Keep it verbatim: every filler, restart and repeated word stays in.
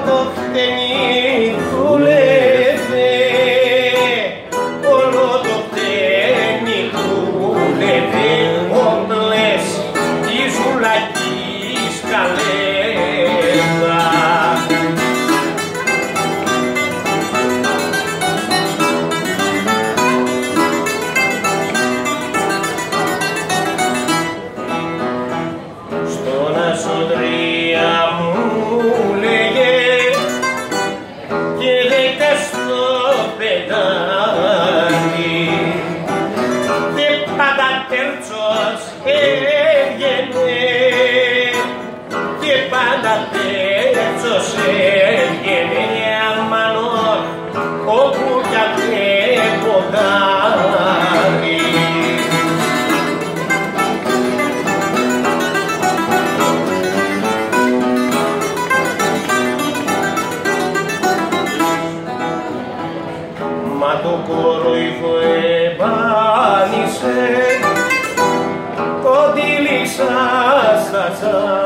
το χτενί δούλευε, όλο το χτενί δούλευε, όπλες η ζουλακή σκαλέτα. Στον ασοντρία μου λέγε και δέκα στο πεντάρι και πάντα τέρτσος έβγαινε και πάντα τέρτσος έβγαινε αμανό όπου κι αν ποντάρι. Μα το κορόιδο εμπάνισε, το τύλιξα στα